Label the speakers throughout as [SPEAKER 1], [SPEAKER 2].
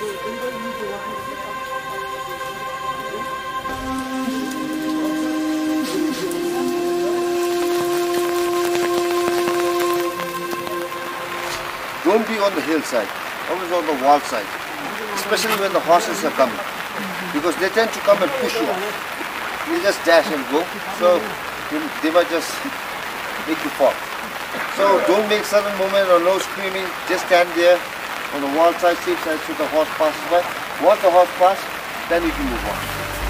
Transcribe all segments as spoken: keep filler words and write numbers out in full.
[SPEAKER 1] Don't be on the hillside, always on the wall side, especially when the horses are coming, because they tend to come and push you off. You just dash and go, so they might just make you fall. So don't make sudden movement or no screaming, just stand there on the wall side, safe side, so the horse passes by. Once the horse passes, then you can move on.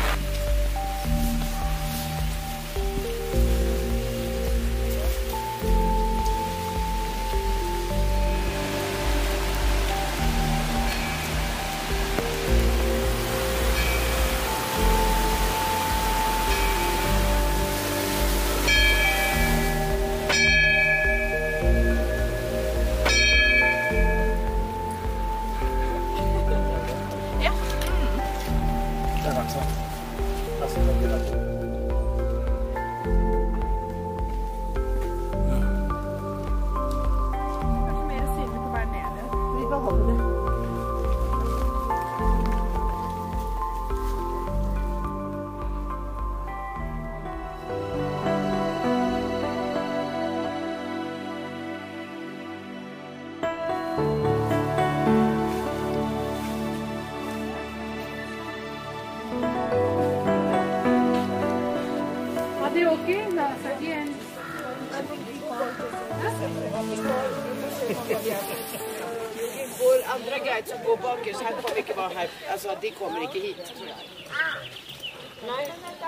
[SPEAKER 2] Vår andra guide som går bakis, han kommer ikke være her. Altså, de kommer ikke hit, tror jeg. Nei.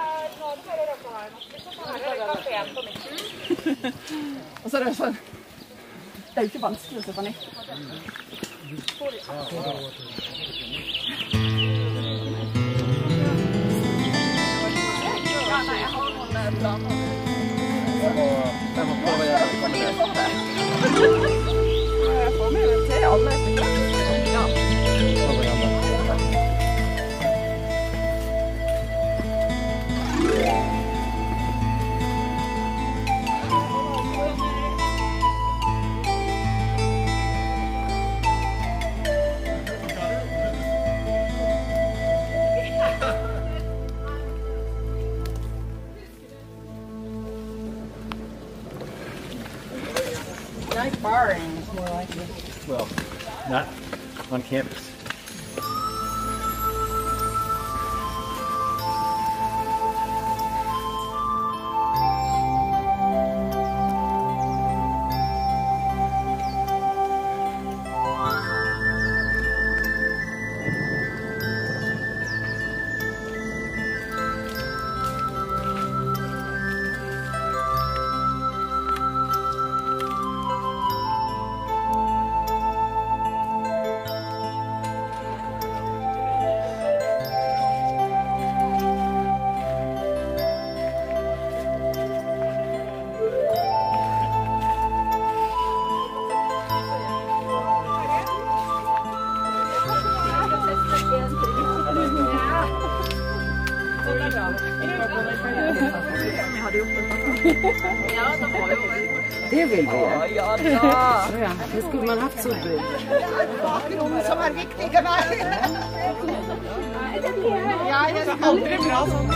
[SPEAKER 3] Og så er det sånn, det er jo ikke vanskelig å se på nett. Ja, nei, jeg har noen planer.
[SPEAKER 4] Jeg må prøve å gjøre det.
[SPEAKER 3] Jeg får med meg til alle. Ja. Night barring is more like it.
[SPEAKER 4] Well, not on campus.
[SPEAKER 3] Det vil vi.
[SPEAKER 2] Ja, da.
[SPEAKER 3] Ja, det skulle man haft så bra.
[SPEAKER 2] Bakgrunnen som er viktig, ikke meg. Ja, jeg er aldri bra sånn.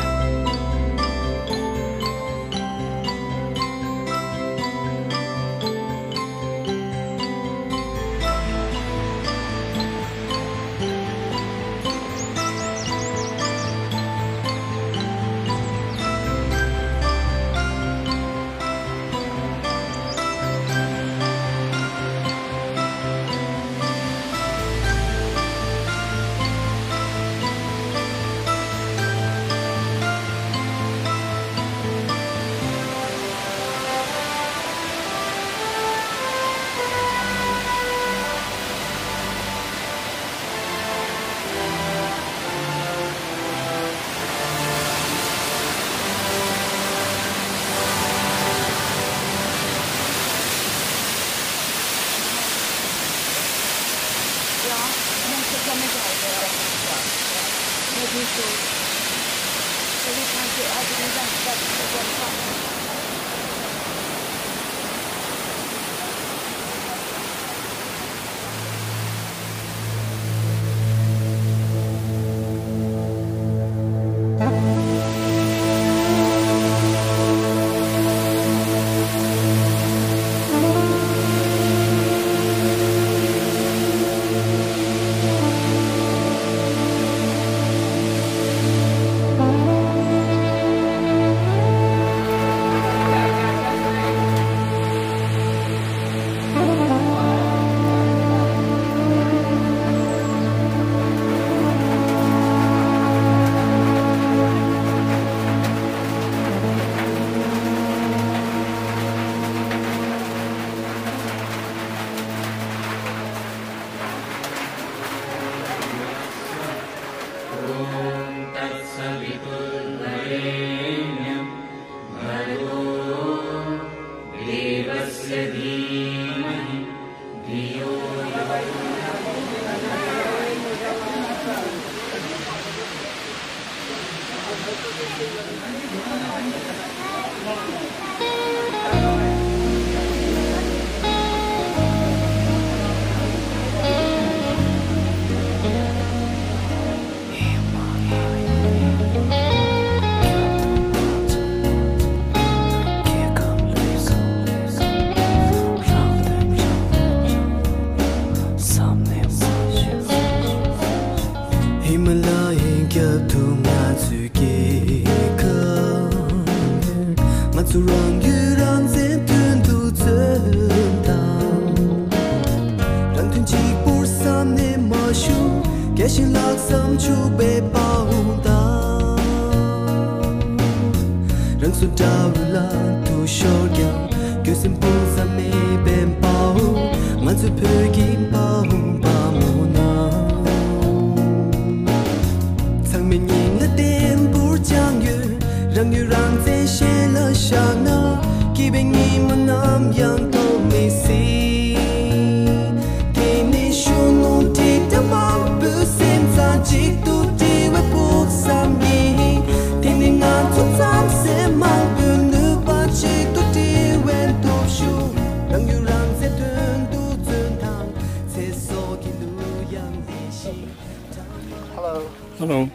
[SPEAKER 4] Hello.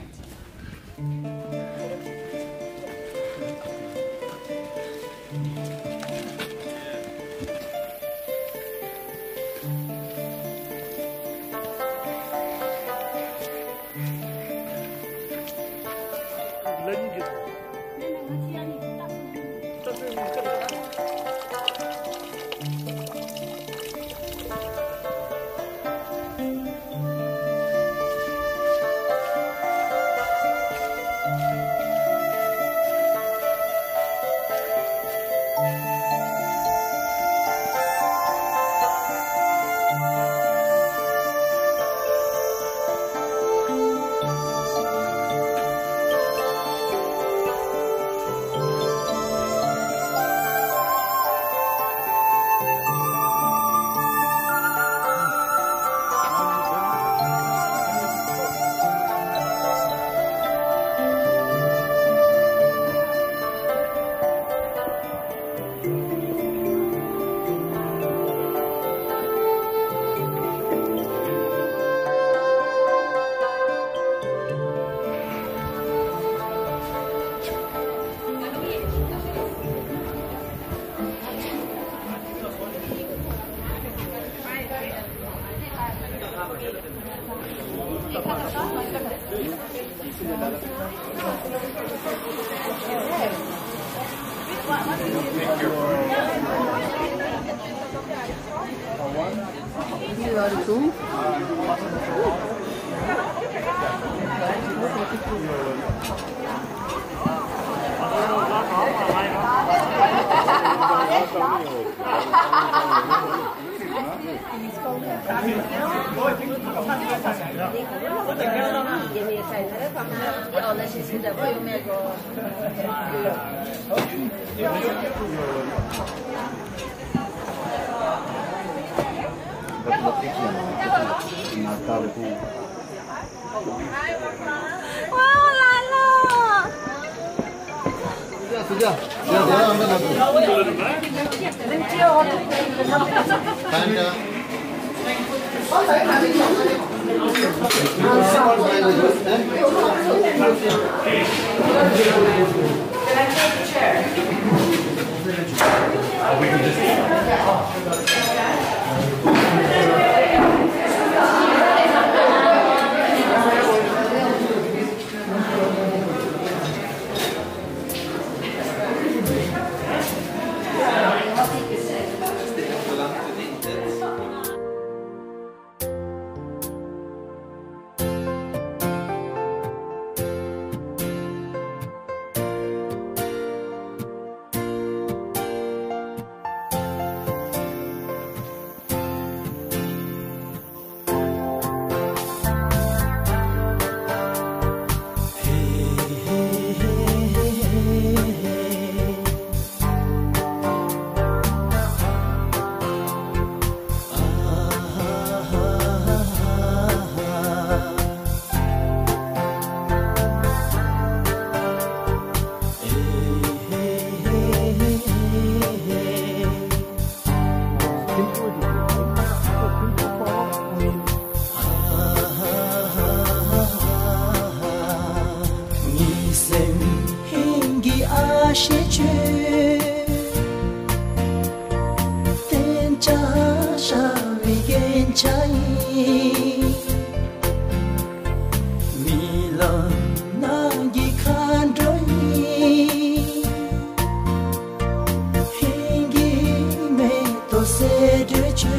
[SPEAKER 5] Keduchu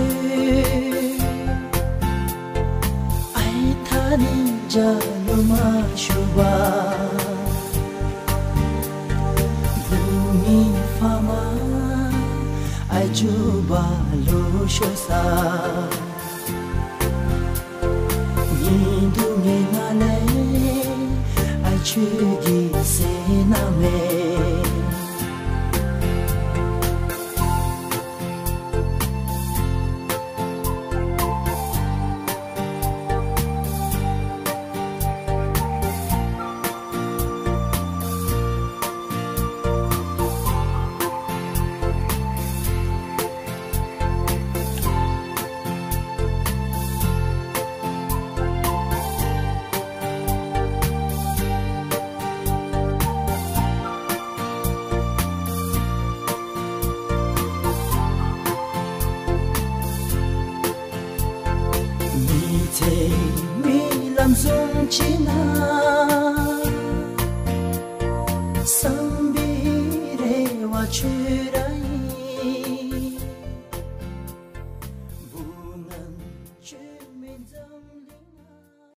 [SPEAKER 5] Ai thani jaluma shuba Bhumi fama Ai juba lo shosa Nindu ngale Ai chugi sename Mi lam dung china sambi re wa churai bunan chumin